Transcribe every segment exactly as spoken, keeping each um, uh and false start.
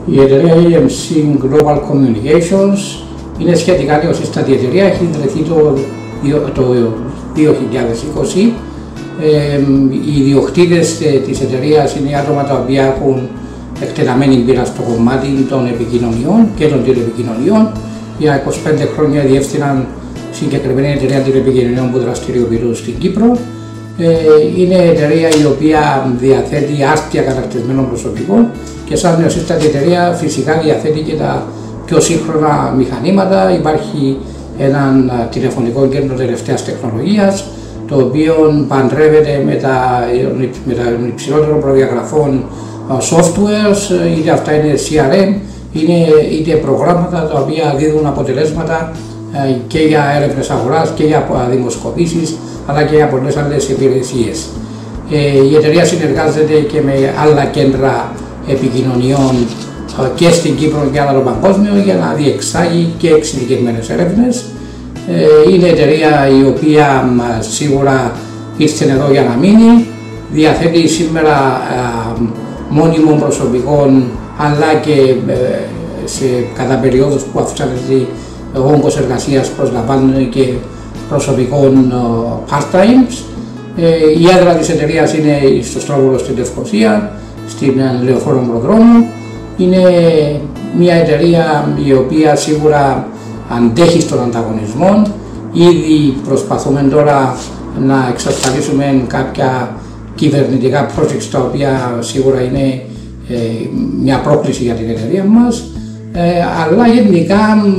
Η εταιρεία έι εμ σι Global Communications είναι σχετικά νεοσύστατη εταιρεία, έχει ιδρυθεί το, το δύο χιλιάδες είκοσι. Ε, οι ιδιοκτήτες της εταιρείας είναι άτομα τα οποία έχουν εκτεταμένη πείρα στο κομμάτι των επικοινωνιών και των τηλεπικοινωνιών. Για είκοσι πέντε χρόνια διεύθυναν συγκεκριμένη εταιρεία τηλεπικοινωνιών που δραστηριοποιούν στην Κύπρο. Ε, είναι εταιρεία η οποία διαθέτει άρτια καταρτισμένων προσωπικών και σαν νεοσύστατη εταιρεία φυσικά διαθέτει και τα πιο σύγχρονα μηχανήματα. Υπάρχει ένα τηλεφωνικό κέντρο τελευταίας τεχνολογίας, το οποίο παντρεύεται με τα, με τα υψηλότερων προδιαγραφών softwares, είτε αυτά είναι σι αρ εμ, είναι, είτε προγράμματα τα οποία δίδουν αποτελέσματα και για έρευνες αγοράς και για δημοσκοπήσεις, αλλά και για πολλές άλλες υπηρεσίες. Η εταιρεία συνεργάζεται και με άλλα κέντρα επικοινωνιών και στην Κύπρο και άλλο παγκόσμιο για να διεξάγει και εξειδικευμένες έρευνες. Είναι εταιρεία η οποία σίγουρα ήρθε εδώ για να μείνει, διαθέτει σήμερα μόνιμων προσωπικών, αλλά και σε, κατά περιόδους που αυξάνεται ο όγκος εργασίας προσλαμβάνουν και προσωπικών part-times. Η έδρα της εταιρείας είναι στο Στρόβολο στην Λευκοσία, στην Λεωφόρο Προδρόμου. Είναι μια εταιρεία η οποία σίγουρα αντέχει στον ανταγωνισμό. Ήδη προσπαθούμε τώρα να εξασφαλίσουμε κάποια κυβερνητικά projects τα οποία σίγουρα είναι ε, μια πρόκληση για την εταιρεία μας, ε, αλλά γενικά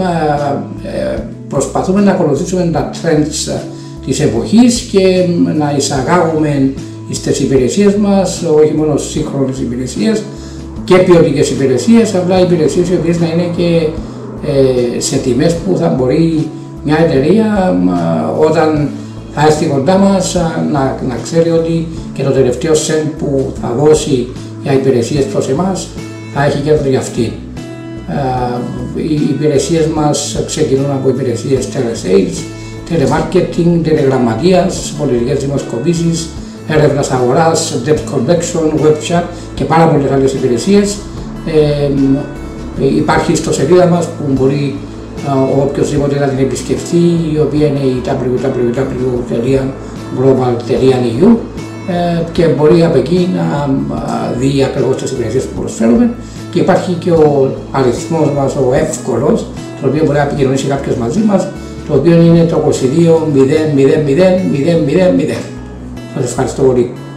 ε, προσπαθούμε να ακολουθήσουμε τα trends της εποχής και να εισαγάγουμε στις υπηρεσίες μας όχι μόνο σύγχρονες υπηρεσίες και ποιοτικές υπηρεσίες, απλά υπηρεσίες οι οποίες να είναι και ε, σε τιμές που θα μπορεί μια εταιρεία όταν θα έρθει κοντά μας να, να ξέρει ότι και το τελευταίο σεντ που θα δώσει για υπηρεσίες προς εμάς θα έχει κέρδος για αυτή. Οι υπηρεσίες μας ξεκινούν από υπηρεσίες telesales, telemarketing, τηλεγραμματείας, πολιτικές δημοσκοπήσεις, έρευνας αγοράς, debt collection, web chat και πάρα πολλές άλλες υπηρεσίες. Ε, υπάρχει στο σελίδα μας που μπορεί ο οποιοσδήποτε να την επισκεφτεί, η οποία είναι η double-u double-u double-u τελεία global τελεία e u και μπορεί από εκεί να δει ακριβώς τις υπηρεσίες που προσφέρουμε, και υπάρχει και ο αριθμός μας, ο εύκολος, το οποίο μπορεί να επικοινωνήσει κάποιος μαζί μας, το οποίο είναι το είκοσι δύο μηδέν μηδέν μηδέν μηδέν μηδέν μηδέν. Σας ευχαριστώ πολύ.